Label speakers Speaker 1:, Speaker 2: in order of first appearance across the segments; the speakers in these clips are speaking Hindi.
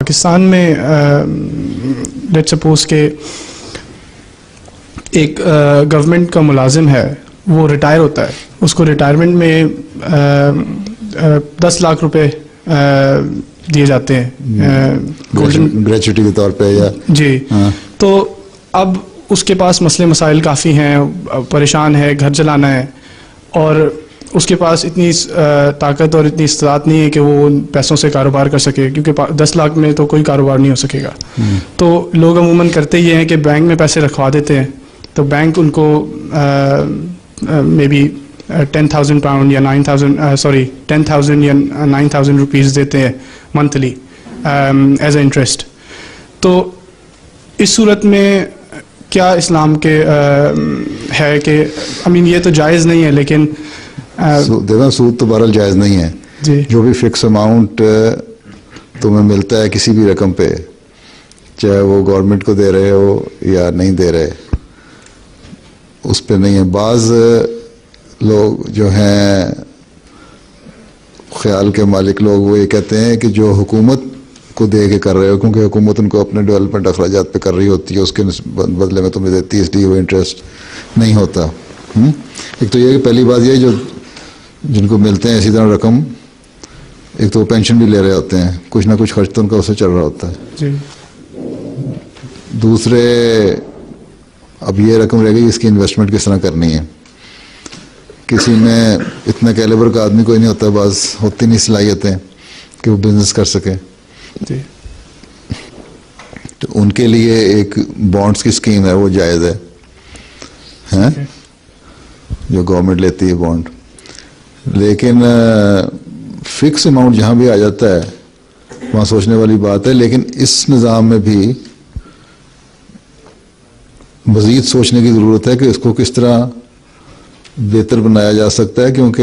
Speaker 1: पाकिस्तान में लेट्स सपोज के एक गवर्नमेंट का मुलाजिम है, वो रिटायर होता है, उसको रिटायरमेंट में 10 लाख रुपए दिए जाते हैं गोल्डन
Speaker 2: ग्रेचुइटी के तौर पे या
Speaker 1: जी।
Speaker 2: हाँ।
Speaker 1: तो अब उसके पास मसले मसाइल काफ़ी हैं, परेशान है, घर चलाना है, और उसके पास इतनी ताकत और इतनी इस्तात नहीं है कि वो उन पैसों से कारोबार कर सके, क्योंकि 10 लाख में तो कोई कारोबार नहीं हो सकेगा। तो लोग अमूमन करते ये हैं कि बैंक में पैसे रखवा देते हैं, तो बैंक उनको मे बी 10,000 पाउंड या 10,000 या 9,000 रुपीज़ देते हैं मंथली एज ए इंटरेस्ट। तो इस सूरत में क्या इस्लाम के है कि ये तो जायज़ नहीं है, लेकिन
Speaker 2: देखो सूद तो बहरहाल जायज़ नहीं है
Speaker 1: जी।
Speaker 2: जो भी फिक्स अमाउंट तुम्हें मिलता है किसी भी रकम पे, चाहे वो गवर्नमेंट को दे रहे हो या नहीं दे रहे, उस पे नहीं है। बाज़ लोग जो हैं ख्याल के मालिक लोग, वो ये कहते हैं कि जो हुकूमत को दे के कर रहे हो, क्योंकि हुकूमत उनको अपने डेवलपमेंट अखराजात पे कर रही होती है, उसके बदले में तुम्हें देती है, इसलिए वो इंटरेस्ट नहीं होता। एक तो ये कि पहली बात ये जो जिनको मिलते हैं इसी तरह रकम, एक तो वो पेंशन भी ले रहे होते हैं, कुछ ना कुछ खर्च तो उनका उससे चल रहा होता है
Speaker 1: जी।
Speaker 2: दूसरे अब ये रकम रह गई, इसकी इन्वेस्टमेंट किस तरह करनी है। किसी में इतना कैलिबर का आदमी कोई नहीं होता, बस होती नहीं सलाहियतें कि वो बिजनेस कर सके, तो उनके लिए एक बॉन्ड्स की स्कीम है, वो जायज़ है, हैं? जो गवर्नमेंट लेती है बॉन्ड। लेकिन फिक्स अमाउंट जहाँ भी आ जाता है वहाँ सोचने वाली बात है, लेकिन इस निज़ाम में भी मज़ीद सोचने की ज़रूरत है कि इसको किस तरह बेहतर बनाया जा सकता है। क्योंकि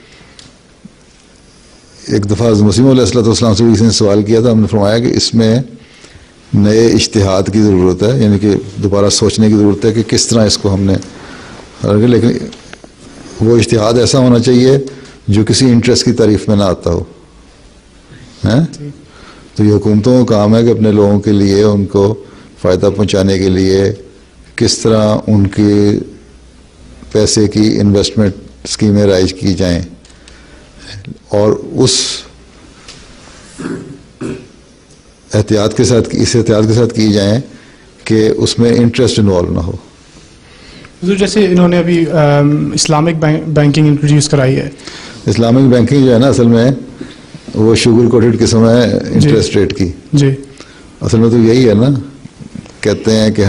Speaker 2: एक दफ़ा मसीह मौऊद अलैहिस्सलाम से किसी ने सवाल किया था, हमने फरमाया कि इसमें नए इज्तिहाद की ज़रूरत है, यानी कि दोबारा सोचने की ज़रूरत है कि किस तरह इसको हमने, लेकिन वो इज्तिहाद ऐसा होना चाहिए जो किसी इंटरेस्ट की तारीफ में ना आता हो, हैं? तो ये हुकूमतों का काम है कि अपने लोगों के लिए, उनको फ़ायदा पहुंचाने के लिए किस तरह उनके पैसे की इन्वेस्टमेंट स्कीमें राइज की जाएं, और उस एहतियात के साथ, इस एहतियात के साथ की जाएं कि उसमें इंटरेस्ट इन्वॉल्व ना हो।
Speaker 1: तो जैसे इन्होंने अभी इस्लामिक बैंकिंग इंट्रोड्यूस कराई है।
Speaker 2: इस्लामिक बैंकिंग जो है ना, असल में वो शुगर कोटेड किस्म है इंटरेस्ट रेट की
Speaker 1: जी।
Speaker 2: असल में तो यही है ना, कहते हैं कि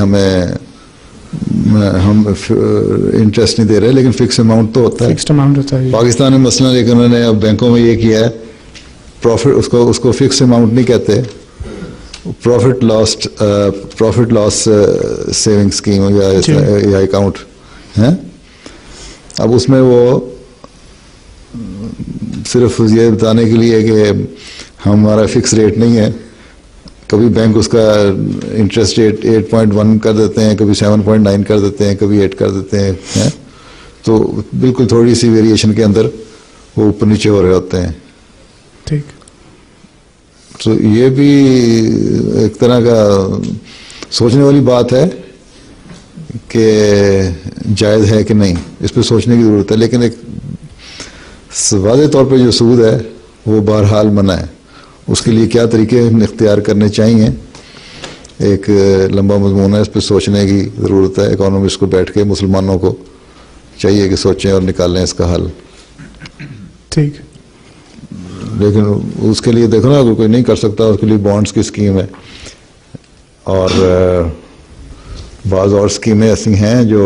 Speaker 2: हम इंटरेस्ट नहीं दे रहे, लेकिन फिक्स अमाउंट तो होता है,
Speaker 1: फिक्स्ड अमाउंट होता है
Speaker 2: पाकिस्तान में मसलन। लेकिन उन्होंने अब बैंकों में ये किया है, प्रॉफिट उसको फिक्स अमाउंट नहीं कहते, प्रॉफिट लॉस सेविंग स्कीम या अकाउंट है। अब उसमें वो सिर्फ ये बताने के लिए कि हमारा फिक्स रेट नहीं है, कभी बैंक उसका इंटरेस्ट रेट 8.1 कर देते हैं, कभी 7.9 कर देते हैं, कभी 8 कर देते हैं, तो बिल्कुल थोड़ी सी वेरिएशन के अंदर वो ऊपर नीचे हो रहे होते हैं।
Speaker 1: ठीक।
Speaker 2: तो ये भी एक तरह का सोचने वाली बात है कि जायज़ है कि नहीं, इस पर सोचने की ज़रूरत है। लेकिन एक वाज़ेह तौर पे जो सूद है वो बहरहाल मना है, उसके लिए क्या तरीके इख्तियार करने चाहिए, एक लंबा मज़मून है, इस पर सोचने की ज़रूरत है। इकोनॉमिस्ट को बैठ के मुसलमानों को चाहिए कि सोचें और निकालें इसका हल।
Speaker 1: ठीक।
Speaker 2: लेकिन उसके लिए देखो ना, अगर कोई नहीं कर सकता उसके लिए बॉन्ड्स की स्कीम है, और बाज़ और स्कीमें ऐसी हैं जो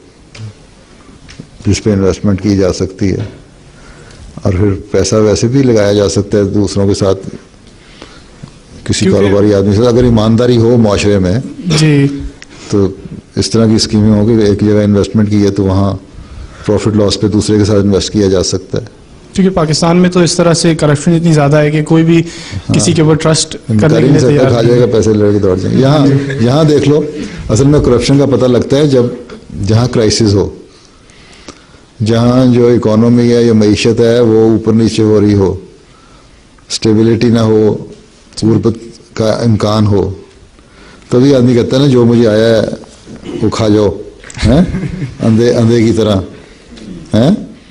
Speaker 2: जिस पे इन्वेस्टमेंट की जा सकती है, और फिर पैसा वैसे भी लगाया जा सकता है दूसरों के साथ, किसी कारोबारी आदमी से अगर ईमानदारी हो माशरे में
Speaker 1: जी,
Speaker 2: तो इस तरह की स्कीमें हों कि एक जगह इन्वेस्टमेंट की है तो वहाँ प्रॉफिट लॉस पे दूसरे के साथ इन्वेस्ट किया जा सकता है।
Speaker 1: क्योंकि पाकिस्तान में तो इस तरह से करप्शन इतनी ज़्यादा है कि कोई भी किसी के ऊपर ट्रस्ट करने के लिए तैयार
Speaker 2: खा जाएगा, पैसे लेके दौड़ जाएंगे। यहाँ देख लो, असल में करप्शन का पता लगता है जब जहाँ क्राइसिस हो, जहाँ जो इकोनॉमी है या मईशत है वो ऊपर नीचे हो रही हो, स्टेबिलिटी ना हो, का इम्कान हो, तभी आदमी कहता है ना जो मुझे आया है वो खा जाओ, हैं, अंधे की तरह, हैं,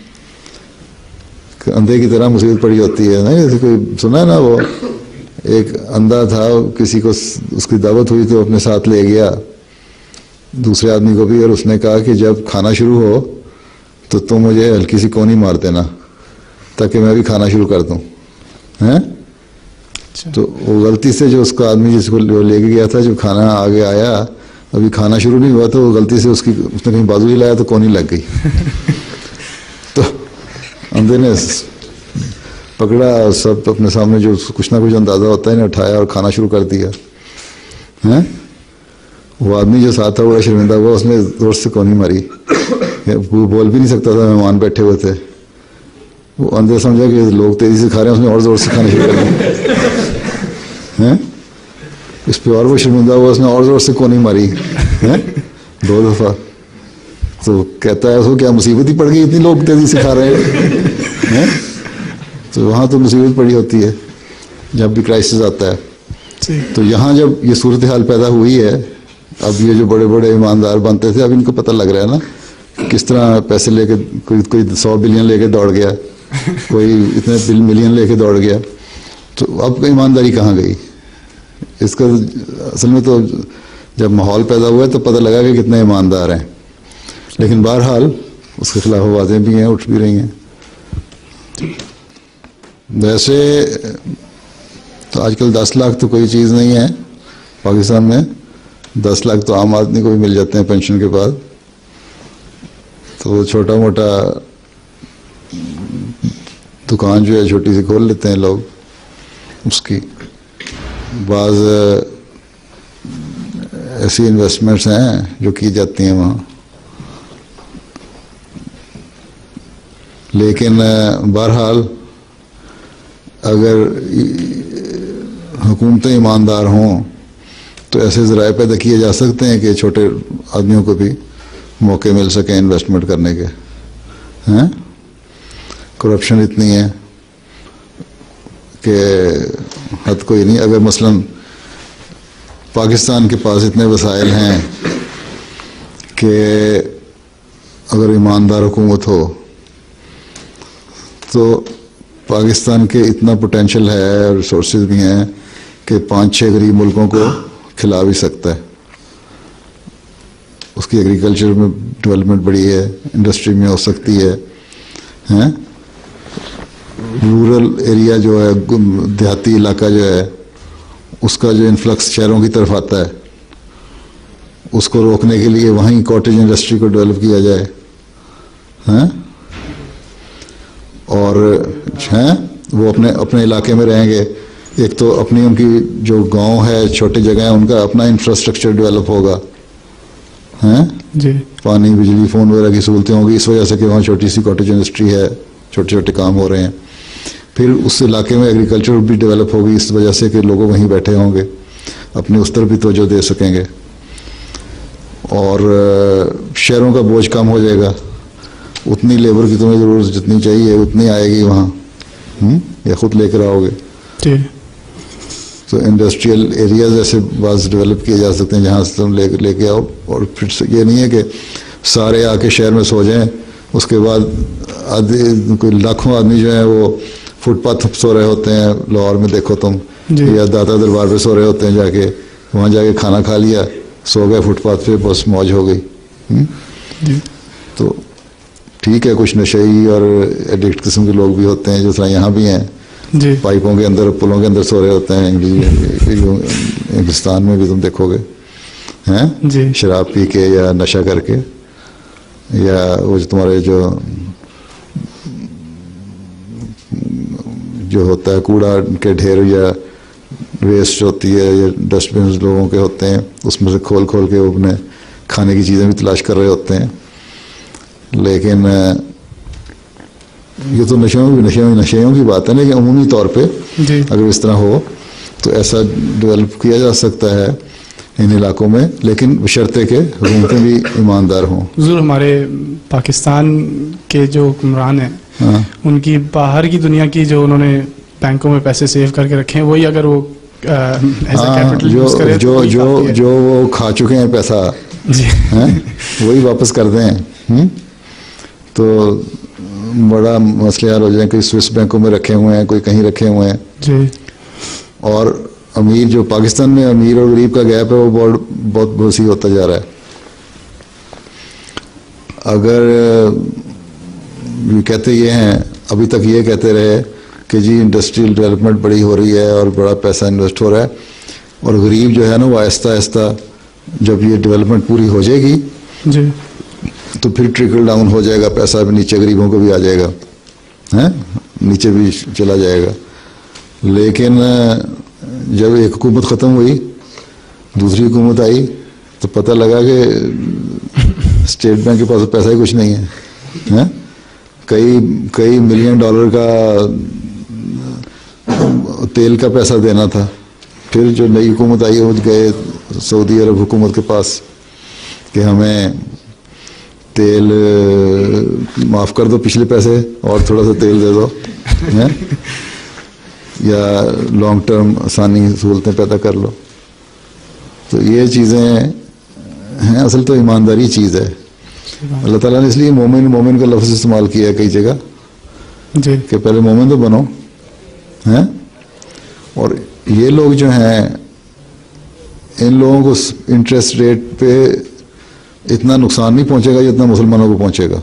Speaker 2: अंधे की तरह मुसीबत पड़ी होती है। नहीं, जैसे कोई सुना है ना, वो एक अंधा था, किसी को उसकी दावत हुई तो अपने साथ ले गया दूसरे आदमी को भी, और उसने कहा कि जब खाना शुरू हो तो तुम मुझे हल्की सी कोनी मार देना ताकि मैं भी खाना शुरू कर दूं, हैं। तो वो गलती से जो उसका आदमी जिसको लेके गया था, जब खाना आगे आया, अभी खाना शुरू नहीं हुआ तो वो गलती से उसने कहीं बाजू हिलाया तो कोनी लग गई। तो अंधे ने पकड़ा, सब अपने सामने जो कुछ ना कुछ अंदाजा होता है ना, उठाया और खाना शुरू कर दिया, हैं। वो आदमी जो साथ था बड़ा शर्मिंदा हुआ, उसने जोर से कोनी मारी, वो बोल भी नहीं सकता था, मेहमान बैठे हुए थे। वो अंदर समझा कि लोग तेजी से खा रहे हैं, उसने और जोर से खाना शुरू कर दिया, हैं। इस पे और वो शर्मिंदा हुआ, उसने और जोर से कोनी मारी, हैं, 2 दफा। तो कहता है उसको क्या मुसीबत ही पड़ गई, इतनी लोग तेजी से खा रहे हैं। तो वहाँ तो मुसीबत पड़ी होती है जब भी क्राइसिस आता है। तो यहाँ जब ये सूरत हाल पैदा हुई है, अब ये जो बड़े बड़े ईमानदार बनते थे, अब इनको पता लग रहा है ना किस तरह पैसे लेके, कोई 100 बिलियन लेके दौड़ गया, कोई इतने मिलियन लेके दौड़ गया, तो अब ईमानदारी कहाँ गई। इसका असल में तो जब माहौल पैदा हुआ है तो पता लगा कि कितने ईमानदार हैं, लेकिन बहरहाल उसके खिलाफ आवाज़ें भी हैं, उठ भी रही हैं। वैसे तो आजकल 10 लाख तो कोई चीज़ नहीं है पाकिस्तान में, 10 लाख तो आम आदमी को भी मिल जाते हैं पेंशन के बाद। तो छोटा मोटा दुकान जो है छोटी सी खोल लेते हैं लोग, उसकी बाज़ ऐसी इन्वेस्टमेंट्स हैं जो की जाती हैं वहाँ। लेकिन बहरहाल अगर हुकूमतें ईमानदार हों तो ऐसे ज़राए पैदा किए जा सकते हैं कि छोटे आदमियों को भी मौके मिल सकें इन्वेस्टमेंट करने के, हैं। करप्शन इतनी है कि हद कोई नहीं। अगर मसलन पाकिस्तान के पास इतने वसाइल हैं कि अगर ईमानदार हुकूमत हो तो पाकिस्तान के इतना पोटेंशियल है, रिसोर्सेज भी हैं कि 5-6 गरीब मुल्कों को खिला भी सकता है। उसकी एग्रीकल्चर में डेवलपमेंट बड़ी है, इंडस्ट्री में हो सकती है, हैं। रूरल एरिया जो है, देहाती इलाका जो है, उसका जो इन्फ्लक्स शहरों की तरफ आता है, उसको रोकने के लिए वहीं कॉटेज इंडस्ट्री को डेवलप किया जाए, हैं। और हैं वो अपने अपने इलाके में रहेंगे। एक तो अपनी उनकी जो गांव है, छोटी जगह है, उनका अपना इंफ्रास्ट्रक्चर डेवलप होगा, हैं जी। पानी, बिजली, फ़ोन वगैरह की सहूलतें होंगी इस वजह से कि वहाँ छोटी सी कॉटेज इंडस्ट्री है, छोटे छोटे काम हो रहे हैं। फिर उस इलाके में एग्रीकल्चर भी डेवलप होगी इस वजह से कि लोग वहीं बैठे होंगे, अपनी उस तरफ भी तवज्जो दे सकेंगे, और शहरों का बोझ कम हो जाएगा। उतनी लेबर की तुम्हें ज़रूरत जितनी चाहिए उतनी आएगी वहाँ, या खुद लेकर आओगे। तो इंडस्ट्रियल एरियाज ऐसे बाज़ डेवलप किए जा सकते हैं जहाँ से तुम लेके आओ। और फिर ये नहीं है कि सारे आके शहर में सो जाएं, उसके बाद कोई लाखों आदमी जो है वो फुटपाथ सो रहे होते हैं। लाहौर में देखो तुम, या दाता दरबार पे सो रहे होते हैं, जाके वहाँ जाके खाना खा लिया, सो गए फुटपाथ पे, बस मौज हो गई। तो ठीक है, कुछ नशेई और एडिक्ट किस्म के लोग भी होते हैं, जिस तरह यहाँ भी हैं, पाइपों के अंदर, पुलों के अंदर सो रहे होते हैं। इंग्लिस्तान में भी तुम देखोगे, हैं, शराब पी के या नशा करके, या वो जो तुम्हारे जो होता है कूड़ा के ढेर या वेस्ट होती है या डस्टबिन लोगों के होते हैं, उसमें से खोल खोल के वो अपने खाने की चीज़ें भी तलाश कर रहे होते हैं। लेकिन ये तो नशेयों की बात है, लेकिन अमूमी तौर पे अगर इस तरह हो तो ऐसा डेवलप किया जा सकता है इन इलाकों में, लेकिन बशर्ते के हुकूमतें भी ईमानदार हों।
Speaker 1: ज़रूर हमारे पाकिस्तान के जो हुक्मरान हैं, उनकी बाहर की दुनिया की जो उन्होंने बैंकों में पैसे सेव करके रखे हैं, वही अगर वो एज अ
Speaker 2: हाँ,
Speaker 1: कैपिटल यूज करें तो वही काफी है।
Speaker 2: जो वो खा चुके हैं पैसा
Speaker 1: जी
Speaker 2: हैं वही वापस कर दें। तो बड़ा मसले हल हो जाए। कोई स्विस बैंकों में रखे हुए हैं, कोई कहीं रखे हुए हैं।
Speaker 1: जी
Speaker 2: और अमीर जो पाकिस्तान में अमीर और गरीब का गैप है वो बहुत वसी होता जा रहा है। अगर कहते ये हैं, अभी तक ये कहते रहे कि जी इंडस्ट्रियल डेवलपमेंट बड़ी हो रही है और बड़ा पैसा इन्वेस्ट हो रहा है, और गरीब जो है ना वो आहिस्ता आहिस्ता जब ये डेवलपमेंट पूरी हो जाएगी
Speaker 1: जी
Speaker 2: तो फिर ट्रिकल डाउन हो जाएगा, पैसा भी नीचे गरीबों को भी आ जाएगा, हैं नीचे भी चला जाएगा। लेकिन जब एक हुकूमत ख़त्म हुई, दूसरी हुकूमत आई, तो पता लगा कि स्टेट बैंक के पास पैसा ही कुछ नहीं है, हैं कई मिलियन डॉलर का तेल का पैसा देना था। फिर जो नई हुकूमत आई वो गए सऊदी अरब हुकूमत के पास कि हमें तेल माफ़ कर दो पिछले पैसे और थोड़ा सा तेल दे दो, हैं या लॉन्ग टर्म आसानी सहूलतें पैदा कर लो। तो ये चीज़ें हैं, असल तो ईमानदारी चीज़ है। अल्लाह ताला ने इसलिए मोमिन का लफ्ज़ इस्तेमाल किया है कई जगह
Speaker 1: जी
Speaker 2: कि पहले मोमिन तो बनो, हैं। और ये लोग जो हैं, इन लोगों को इंटरेस्ट रेट पे इतना नुकसान नहीं पहुंचेगा जितना मुसलमानों को पहुंचेगा,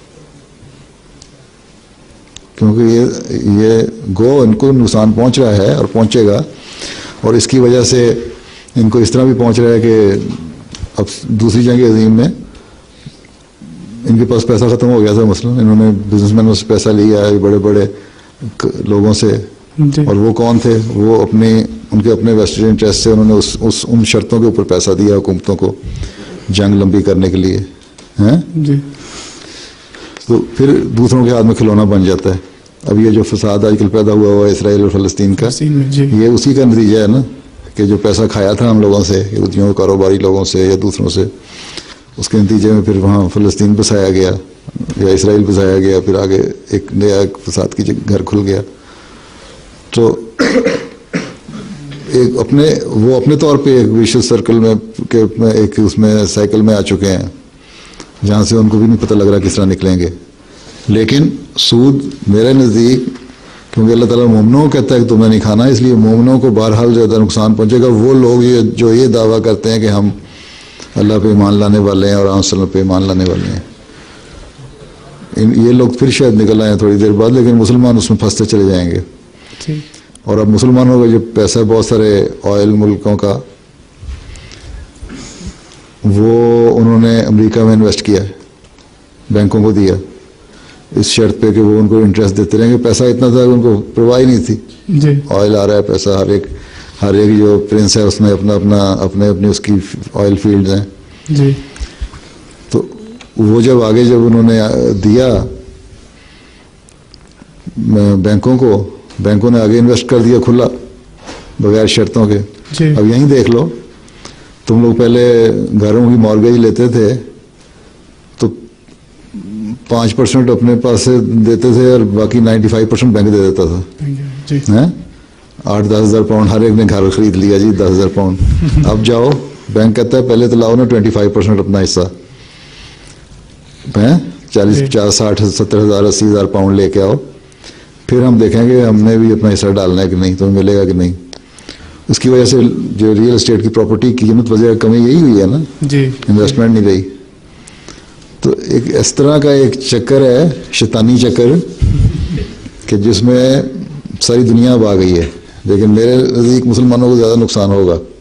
Speaker 2: क्योंकि ये इनको नुकसान पहुंच रहा है और पहुंचेगा। और इसकी वजह से इनको इस तरह भी पहुंच रहा है कि अब दूसरी जंग अज़ीम में इनके पास पैसा ख़त्म हो गया था, मसलन इन्होंने बिजनेसमैनों से पैसा लिया है, बड़े बड़े लोगों से, और वो कौन थे, वो उनके अपने वेस्टेड इंटरेस्ट से उन्होंने उन शर्तों के ऊपर पैसा दिया हुकूमतों को जंग लंबी करने के लिए, हैं
Speaker 1: जी
Speaker 2: तो फिर दूसरों के हाथ में खिलौना बन जाता है। अब ये जो फसाद आजकल पैदा हुआ है इसराइल और फ़लस्तीन का, ये उसी का नतीजा है ना, कि जो पैसा खाया था हम लोगों से, यहूदियों कारोबारी लोगों से या दूसरों से, उसके नतीजे में फिर वहाँ फ़लस्तीन बसाया गया या इसराइल बसाया गया, फिर आगे एक नया फसाद की घर खुल गया। तो एक अपने तौर पे एक विशेष सर्कल में एक उसमें साइकिल में आ चुके हैं जहाँ से उनको भी नहीं पता लग रहा किस तरह निकलेंगे। लेकिन सूद मेरे नज़दीक, क्योंकि अल्लाह ताला मोमिनों को कहता है कि तुमने नहीं खाना, इसलिए मोमिनों को बहरहाल ज़्यादा नुकसान पहुँचेगा। वो लोग जो ये दावा करते हैं कि हम अल्लाह पे ईमान लाने वाले हैं और आम पे ईमान लाने वाले हैं, ये लोग फिर शायद निकल आए थोड़ी देर बाद, लेकिन मुसलमान उसमें फंसते चले जाएंगे। और अब मुसलमानों का जो पैसा बहुत सारे ऑयल मुल्कों का, वो उन्होंने अमेरिका में इन्वेस्ट किया है, बैंकों को दिया इस शर्त पे कि वो उनको इंटरेस्ट देते रहेंगे। पैसा इतना था कि उनको परवाह ही नहीं थी
Speaker 1: जी।
Speaker 2: ऑयल आ रहा है पैसा, हर एक जो प्रिंस है उसने अपनी उसकी ऑयल फील्ड्स हैं
Speaker 1: जी।
Speaker 2: तो वो जब उन्होंने दिया बैंकों ने आगे इन्वेस्ट कर दिया खुला बगैर शर्तों के। अब यहीं देख लो, तुम लोग पहले घरों की मॉर्गेज लेते थे तो 5% अपने पास से देते थे और बाकी 95% बैंक दे देता था, हैं 8-10 हज़ार पाउंड हर एक ने घर खरीद लिया जी, 10 हज़ार पाउंड। अब जाओ बैंक कहता है पहले तो लाओ ना 25% अपना हिस्सा, हैं 40-50-60-70 हज़ार 80 हज़ार पाउंड लेके आओ, फिर हम देखेंगे हमने भी अपना हिस्सा डालना है कि नहीं, तुम्हें मिलेगा कि नहीं। उसकी वजह से जो रियल एस्टेट की प्रॉपर्टी की कीमत वजह कमी यही हुई है ना जी, इन्वेस्टमेंट नहीं रही। तो एक इस तरह का एक चक्कर है, शैतानी चक्कर, कि जिसमें सारी दुनिया अब आ गई है। लेकिन मेरे नज़दीक मुसलमानों को ज़्यादा नुकसान होगा।